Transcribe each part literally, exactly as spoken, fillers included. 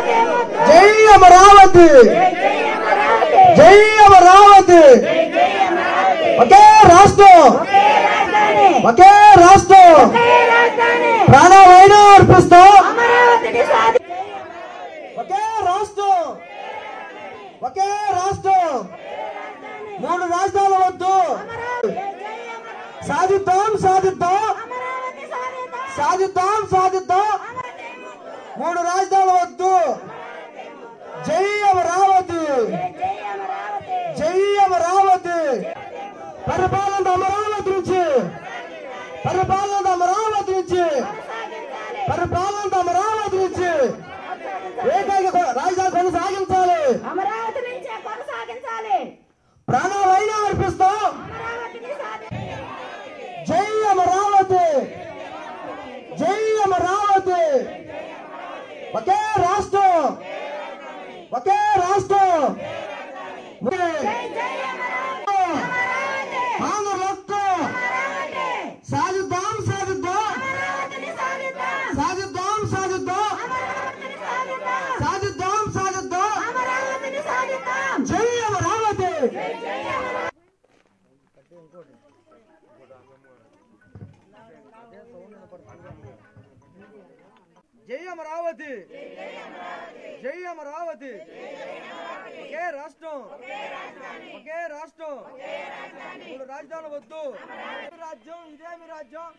జై అమరావతి, జై అమరావతి. ఒకే రాష్ట్రం, ఒకే రాష్ట్రం, ప్రాణమైనా అర్పిస్తాం. ఒకే రాష్ట్రం, ఒకే రాష్ట్రం, మూడు రాష్ట్రాల వద్దు. సాధిద్దాం, సాధిద్దాం, సాధిద్దాం, సాధిద్దాం. మూడు రాజధానుల వద్దు. జై అమరావతి, జై అమరావతి. పరిపాలన అమరావతి నుంచి, పరిపాలన అమరావతి నుంచి, పరిపాలన అమరావతి నుంచి ఏకైక రాజధాని కొనసాగించాలి. అమరావతి నుంచే కొనసాగించాలి. ప్రాణాలైనా అర్పిస్తాం. జై అమరావతి, జై అమరావతి. ఒకే రాష్ట్రం, ఒకే రాష్ట్రం. సాధిద్దాం, సాధిద్దాం, సాధిద్దాం, సాధిద్దాం, సాధిద్దాం, సాధిద్దాం. జై అమరావతి. జై అమరావతి, జై అమరావతి. ఒకే రాష్ట్రం, ఒకే రాష్ట్రం, మూడు రాజధానులు వద్దు. రాజ్యం ఇదేమి రాజ్యం.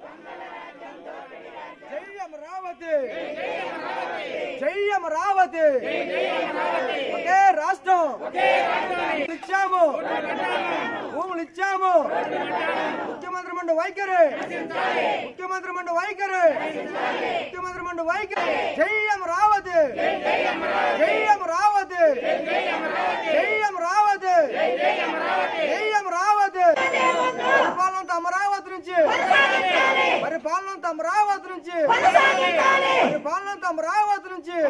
జై అమరావతి, జై అమరావతి. ఒకే రాష్ట్రం, ఇచ్చాము, భూములు ఇచ్చాము. ముఖ్యమంత్రి మండలి వైఖరి, ముఖ్యమంత్రి మండలి వైఖరి, ముఖ్యమంత్రి మండలి వైఖరి. జై అమరావతి, జై అమరావతి, జై అమరావతి, జై అమరావతి. పరిపాలన అమరావతి నుంచి, పరిపాలన అమరావతి నుంచి, పరిపాలన అమరావతి నుంచి.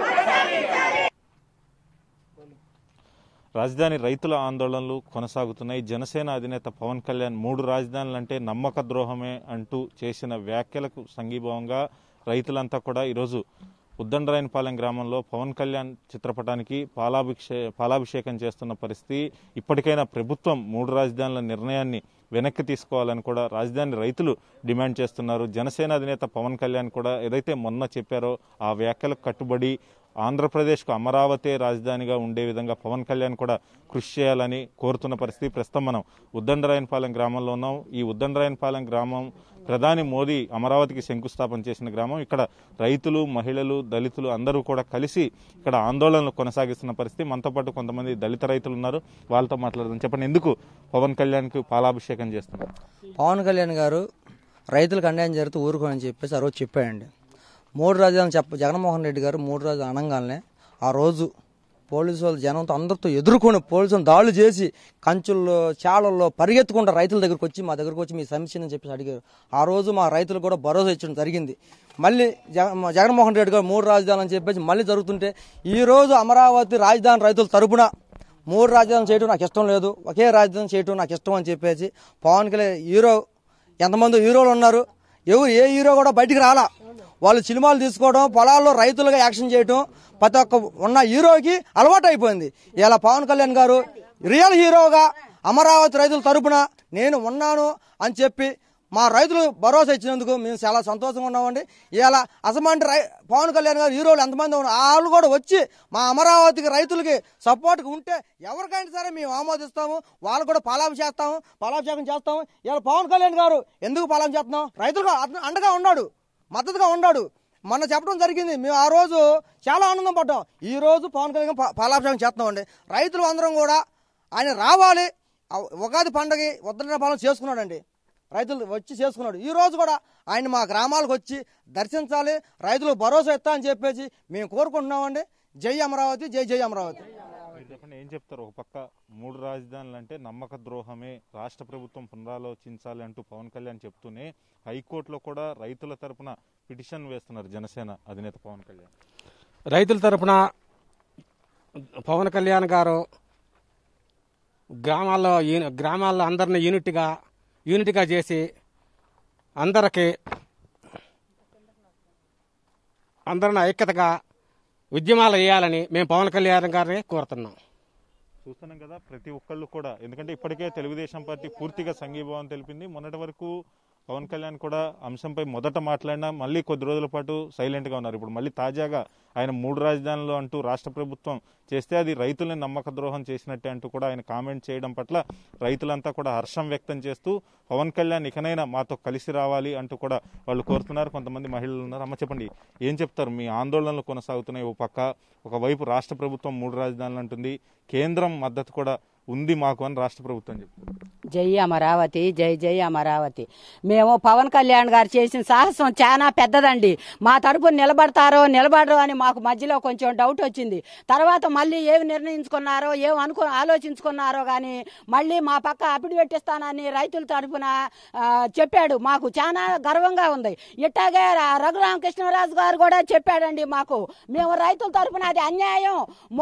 రాజధాని రైతుల ఆందోళనలు కొనసాగుతున్నాయి. జనసేన అధినేత పవన్ కళ్యాణ్ మూడు రాజధానులంటే నమ్మక ద్రోహమే అంటూ చేసిన వ్యాఖ్యలకు సంఘీభావంగా రైతులంతా కూడా ఈరోజు ఉద్దండరాయనపాలెం గ్రామంలో పవన్ కళ్యాణ్ చిత్రపటానికి పాలాభిషే పాలాభిషేకం చేస్తున్న పరిస్థితి. ఇప్పటికైనా ప్రభుత్వం మూడు రాజధానుల నిర్ణయాన్ని వెనక్కి తీసుకోవాలని కూడా రాజధాని రైతులు డిమాండ్ చేస్తున్నారు. జనసేన అధినేత పవన్ కళ్యాణ్ కూడా ఏదైతే మొన్న చెప్పారో ఆ వ్యాఖ్యలకు కట్టుబడి ఆంధ్రప్రదేశ్కు అమరావతి రాజధానిగా ఉండే విధంగా పవన్ కళ్యాణ్ కూడా కృషి చేయాలని కోరుతున్న పరిస్థితి. ప్రస్తుతం మనం ఉద్దండరాయనపాలెం గ్రామంలో ఉన్నాం. ఈ ఉద్దండరాయనపాలెం గ్రామం ప్రధాని మోదీ అమరావతికి శంకుస్థాపన చేసిన గ్రామం. ఇక్కడ రైతులు, మహిళలు, దళితులు అందరూ కూడా కలిసి ఇక్కడ ఆందోళనలు కొనసాగిస్తున్న పరిస్థితి. మనతో పాటు కొంతమంది దళిత రైతులు ఉన్నారు, వాళ్ళతో మాట్లాడదాం. చెప్పండి, ఎందుకు పవన్ కళ్యాణ్కి పాలాభిషేకం చేస్తున్నారు? పవన్ కళ్యాణ్ గారు రైతులకు అన్యాయం జరిగితే ఊరుకోని చెప్పేసి ఆ రోజు చెప్పాయండి. మూడు రాజధానులు చెప్ప జగన్మోహన్ రెడ్డి గారు మూడు రోజులు అనగానే ఆ రోజు పోలీసు వాళ్ళు జనంతో అందరితో ఎదుర్కొని పోలీసులు దాడులు చేసి కంచుల్లో చాలల్లో పరిగెత్తుకుంటా రైతుల దగ్గరకు వచ్చి మా దగ్గరకు వచ్చి మీ సమస్యని చెప్పేసి అడిగారు. ఆ రోజు మా రైతులు కూడా భరోసా ఇచ్చడం జరిగింది. మళ్ళీ జగన్మోహన్ రెడ్డి గారు మూడు రాజధానులు అని చెప్పేసి మళ్ళీ జరుగుతుంటే ఈ రోజు అమరావతి రాజధాని రైతుల తరపున మూడు రాజధానులు చేయడం నాకు ఇష్టం లేదు, ఒకే రాజధాని చేయడం నాకు ఇష్టం అని చెప్పేసి పవన్ కళ్యాణ్ హీరో ఎంతమంది హీరోలు ఉన్నారు, ఎవరు ఏ హీరో కూడా బయటికి రాలా. వాళ్ళు సినిమాలు తీసుకోవడం, పొలాల్లో రైతులుగా యాక్షన్ చేయడం ప్రతి ఒక్క ఉన్న హీరోకి అలవాటు అయిపోయింది. ఇలా పవన్ కళ్యాణ్ గారు రియల్ హీరోగా అమరావతి రైతుల తరపున నేను ఉన్నాను అని చెప్పి మా రైతులు భరోసా ఇచ్చినందుకు మేము చాలా సంతోషంగా ఉన్నామండి. ఇలా అసమాంటి రై పవన్ కళ్యాణ్ గారు హీరోలు ఎంతమంది ఉన్నారు, వాళ్ళు కూడా వచ్చి మా అమరావతికి రైతులకి సపోర్ట్గా ఉంటే ఎవరికైనా సరే మేము ఆమోదిస్తాము, వాళ్ళు కూడా పాలాభిషేస్తాము పాలాభిషేకం చేస్తాము. ఇలా పవన్ కళ్యాణ్ గారు ఎందుకు పాలాభి చేస్తున్నాం, రైతులుగా అండగా ఉన్నాడు, మద్దతుగా ఉన్నాడు. మొన్న చెప్పడం జరిగింది, మేము ఆ రోజు చాలా ఆనందం పడ్డాం. ఈ రోజు పవన్ కళ్యాణ్ పాలాభిషేకం చేస్తున్నామండి. రైతులు అందరం కూడా ఆయన రావాలి. ఉగాది పండుగ ఉద్దండరాయనపాలెం చేసుకున్నాడండి, రైతులు వచ్చి చేసుకున్నాడు. ఈ రోజు కూడా ఆయన మా గ్రామాలకు వచ్చి దర్శించాలి, రైతులకు భరోసా ఇస్తా అని చెప్పేసి మేము కోరుకుంటున్నామండి. జై అమరావతి, జై జై అమరావతి. చెప్పండి, ఏం చెప్తారు? ఒక పక్క మూడు రాజధానులు అంటే నమ్మక ద్రోహమే, రాష్ట్ర ప్రభుత్వం పునరాలోచించాలి అంటూ పవన్ కళ్యాణ్ చెప్తూనే హైకోర్టులో కూడా రైతుల తరపున పిటిషన్ వేస్తున్నారు జనసేన అధినేత పవన్ కళ్యాణ్. రైతుల తరపున పవన్ కళ్యాణ్ గారు గ్రామాల్లో గ్రామాల్లో అందరిని యూనిట్గా యూనిట్గా చేసి అందరికి అందరిని ఐక్యతగా ఉద్యమాలు వేయాలని మేము పవన్ కళ్యాణ్ గారిని కోరుతున్నాం. చూస్తున్నాం కదా ప్రతి ఒక్కళ్ళు కూడా, ఎందుకంటే ఇప్పటికే తెలుగుదేశం పార్టీ పూర్తిగా సంఘీభావం తెలిపింది. మొన్నటి వరకు పవన్ కళ్యాణ్ కూడా అంశంపై మొదట మాట్లాడినా మళ్ళీ కొద్ది రోజుల పాటు సైలెంట్గా ఉన్నారు. ఇప్పుడు మళ్ళీ తాజాగా ఆయన మూడు రాజధానులు అంటూ రాష్ట్ర ప్రభుత్వం చేస్తే అది రైతుల్ని నమ్మక ద్రోహం చేసినట్టే అంటూ కూడా ఆయన కామెంట్ చేయడం పట్ల రైతులంతా కూడా హర్షం వ్యక్తం చేస్తూ పవన్ కళ్యాణ్ ఇకనైనా మాతో కలిసి రావాలి అంటూ కూడా వాళ్ళు కోరుతున్నారు. కొంతమంది మహిళలు ఉన్నారు. అమ్మ చెప్పండి, ఏం చెప్తారు? మీ ఆందోళనలు కొనసాగుతున్నాయి. ఓ పక్క ఒకవైపు రాష్ట్ర ప్రభుత్వం మూడు రాజధానులు అంటుంది, కేంద్రం మద్దతు కూడా ఉంది మాకు అని రాష్ట్ర ప్రభుత్వం చెప్తుంది. జై అమరావతి, జై జై అమరావతి. మేము పవన్ కళ్యాణ్ గారు చేసిన సాహసం చాలా పెద్దదండి. మా తరపున నిలబడతారో నిలబడరో అని మాకు మధ్యలో కొంచెం డౌట్ వచ్చింది. తర్వాత మళ్ళీ ఏమి నిర్ణయించుకున్నారో ఏమి అనుకు ఆలోచించుకున్నారో కానీ మళ్ళీ మా పక్క అఫిడవిట్ ఇస్తానని రైతుల తరపున చెప్పాడు. మాకు చాలా గర్వంగా ఉంది. ఇట్టాగే రఘురామకృష్ణరాజు గారు కూడా చెప్పాడండి మాకు, మేము రైతుల తరపున అది అన్యాయం,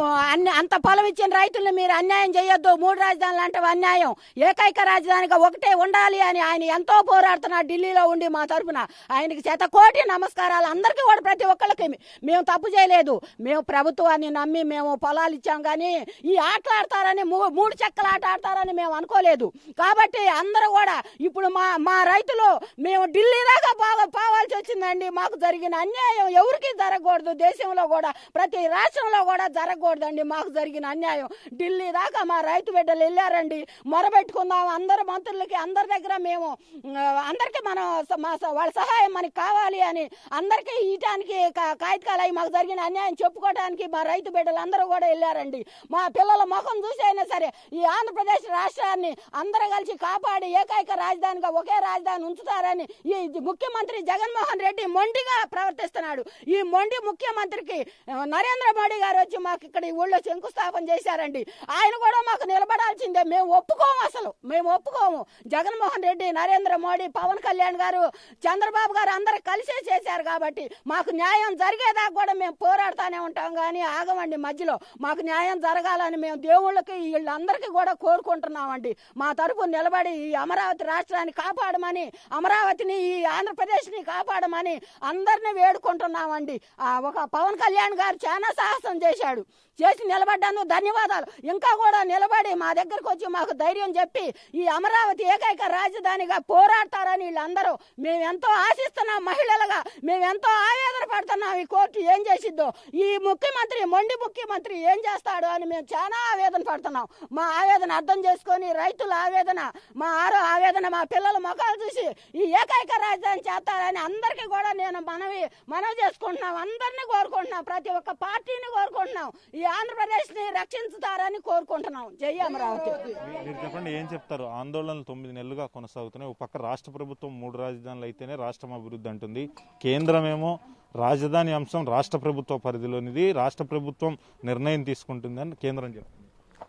అంత పొలం ఇచ్చిన రైతుల్ని మీరు అన్యాయం చేయొద్దు, మూడు రాజధానులు అంటే అన్యాయం, ఏకైక రాజధానిగా ఒకటే ఉండాలి అని ఆయన ఎంతో పోరాడుతున్నాడు ఢిల్లీలో ఉండి. మా తరఫున ఆయనకి శత కోటి నమస్కారాలు. అందరికీ కూడా ప్రతి ఒక్కరికి మేము తప్పు చేయలేదు. మేము ప్రభుత్వాన్ని నమ్మి మేము పొలాలు ఇచ్చాం, కానీ ఈ ఆటలు ఆడతారని మూడు చెక్కల ఆట ఆడతారని మేము అనుకోలేదు. కాబట్టి అందరూ కూడా ఇప్పుడు మా మా రైతులు మేము ఢిల్లీ దాకా బాగా పోవాల్సి వచ్చిందండి. మాకు జరిగిన అన్యాయం ఎవరికి జరగకూడదు, దేశంలో కూడా ప్రతి రాష్ట్రంలో కూడా జరగకూడదండి. మాకు జరిగిన అన్యాయం ఢిల్లీ దాకా మా రైతు బిడ్డలు వెళ్ళారండి. మొరబెట్టుకుందాం అందరు మంత్రులకి, అందరి దగ్గర మేము అందరికీ మనం వాళ్ళ సహాయం మనకి కావాలి అని అందరికీ ఇయటానికి కాగితాలు అవి మాకు జరిగిన అన్యాయం చెప్పుకోవడానికి మా రైతు బిడ్డలు అందరూ కూడా వెళ్ళారండి. మా పిల్లల ముఖం చూసి అయినా సరే ఈ ఆంధ్రప్రదేశ్ రాష్ట్రాన్ని అందరూ కలిసి కాపాడి ఏకైక రాజధానిగా ఒకే రాజధాని ఉంచుతారని ఈ ముఖ్యమంత్రి జగన్మోహన్ రెడ్డి మొండిగా ప్రవర్తిస్తున్నాడు. ఈ మొండి ముఖ్యమంత్రికి నరేంద్ర మోడీ గారు వచ్చి మాకు ఇక్కడ ఈ ఊళ్ళో శంకుస్థాపన చేశారండి. ఆయన కూడా మాకు నిలబడాల్సిందే. మేము ఒప్పుకోము, అసలు మేము ఒప్పుకోము. జగన్మోహన్ రెడ్డి, నరేంద్ర మోడీ, పవన్ కళ్యాణ్ గారు, చంద్రబాబు గారు అందరూ కలిసే చేశారు. కాబట్టి మాకు న్యాయం జరిగేదాకా కూడా మేము పోరాడుతూనే ఉంటాం, కానీ ఆగమండి. మధ్యలో మాకు న్యాయం జరగాలని మేము దేవుళ్ళకి వీళ్ళందరికీ కూడా కోరుకుంటున్నామండి. మా తరపు నిలబడి ఈ అమరావతి రాష్ట్రాన్ని కాపాడమని, అమరావతిని ఈ ఆంధ్రప్రదేశ్ని కాపాడమని అందరినీ వేడుకుంటున్నామండి. ఒక పవన్ కళ్యాణ్ గారు చాలా సాహసం చేశాడు, చేసి నిలబడ్డాను ధన్యవాదాలు. ఇంకా కూడా నిలబడి మా దగ్గరకు వచ్చి మాకు ధైర్యం చెప్పి ఈ అమరావతి ఏకైక రాజధానిగా పోరాడతారని వీళ్ళందరూ మేము ఎంతో ఆశిస్తున్నాం. మహిళలుగా మేము ఎంతో ఆవేదన పడుతున్నాం. ఈ కోర్టు ఏం చేసిద్దో, ఈ ముఖ్యమంత్రి మొండి ముఖ్యమంత్రి ఏం చేస్తాడో అని మేము చాలా ఆవేదన పడుతున్నాం. మా ఆవేదన అర్థం చేసుకొని రైతుల ఆవేదన, మా ఆరో ఆవేదన, మా పిల్లల ముఖాలు చూసి ఈ ఏకైక రాజధాని చేస్తారని అందరికీ కూడా నేను మనవి మనవి చేసుకుంటున్నాం. అందరినీ కోరుకుంటున్నాం, ప్రతి ఒక్క పార్టీని కోరుకుంటున్నాం. ఈ ఆంధ్రప్రదేశ్ ని రక్షించుతారని కోరుకుంటున్నాం. జై అమరావతి. మీరు చెప్పండి, ఏం చెప్తారు? ఆందోళనలు తొమ్మిది నెలలుగా కొనసాగుతున్నాయి. ఒక పక్క రాష్ట్ర ప్రభుత్వం మూడు రాజధానులు అయితేనే రాష్ట్రం అభివృద్ధి అంటుంది, కేంద్రమేమో రాజధాని అంశం రాష్ట్ర ప్రభుత్వ పరిధిలోనిది, రాష్ట్ర ప్రభుత్వం నిర్ణయం తీసుకుంటుందని కేంద్రం చెప్తుంది.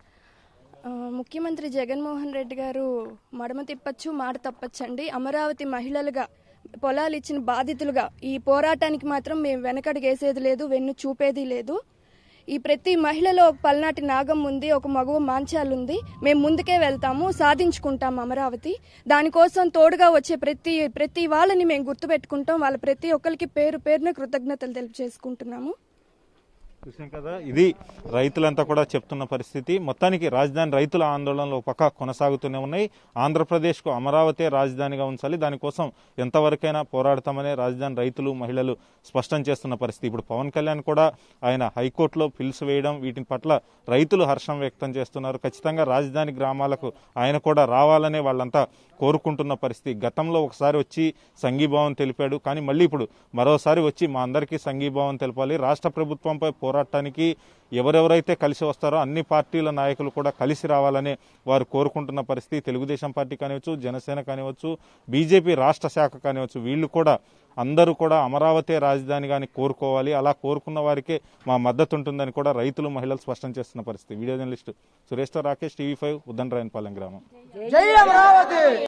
ముఖ్యమంత్రి జగన్మోహన్ రెడ్డి గారు మడమ తిప్పచ్చు, మాట తప్పచ్చండి. అమరావతి మహిళలుగా, పొలాలు ఇచ్చిన బాధితులుగా ఈ పోరాటానికి మాత్రం మేము వెనకడుగేసేది లేదు, వెన్ను చూపేది లేదు. ఈ ప్రతి మహిళలో ఒక పల్నాటి నాగం ఉంది, ఒక మగువ మాంచాలు ఉంది. మేము ముందుకే వెళ్తాము, సాధించుకుంటాం అమరావతి. దానికోసం తోడుగా వచ్చే ప్రతి ప్రతి వాళ్ళని మేము గుర్తుపెట్టుకుంటాం. వాళ్ళ ప్రతి ఒక్కరికి పేరు పేరున కృతజ్ఞతలు తెలియజేసుకుంటున్నాము. చూసాం కదా, ఇది రైతులంతా కూడా చెప్తున్న పరిస్థితి. మొత్తానికి రాజధాని రైతుల ఆందోళనలు పక్క కొనసాగుతూనే ఉన్నాయి. ఆంధ్రప్రదేశ్కు అమరావతి రాజధానిగా ఉంచాలి, దానికోసం ఎంతవరకైనా పోరాడతామనే రాజధాని రైతులు, మహిళలు స్పష్టం చేస్తున్న పరిస్థితి. ఇప్పుడు పవన్ కళ్యాణ్ కూడా ఆయన హైకోర్టులో పిల్స్ వేయడం, వీటిని పట్ల రైతులు హర్షం వ్యక్తం చేస్తున్నారు. ఖచ్చితంగా రాజధాని గ్రామాలకు ఆయన కూడా రావాలనే వాళ్ళంతా కోరుకుంటున్న పరిస్థితి. గతంలో ఒకసారి వచ్చి సంఘీభావం తెలిపాడు, కానీ మళ్ళీ ఇప్పుడు మరోసారి వచ్చి మా అందరికీ సంఘీభావం తెలపాలి, రాష్ట్ర ప్రభుత్వంపై పోరాటానికి ఎవరెవరైతే కలిసి వస్తారో అన్ని పార్టీల నాయకులు కూడా కలిసి రావాలని వారు కోరుకుంటున్న పరిస్థితి. తెలుగుదేశం పార్టీ కానివచ్చు, జనసేన కానివచ్చు, బీజేపీ రాష్ట్ర శాఖ కానివచ్చు, వీళ్ళు కూడా అందరూ కూడా అమరావతి రాజధాని కానీ కోరుకోవాలి, అలా కోరుకున్న వారికే మా మద్దతు ఉంటుందని కూడా రైతులు, మహిళలు స్పష్టం చేస్తున్న పరిస్థితి. వీడియో జర్నలిస్టు సురేష్తో రాకేష్, టీవీ ఫైవ్, ఉద్దండరాయనపాలెం గ్రామం. జై అమరావతి.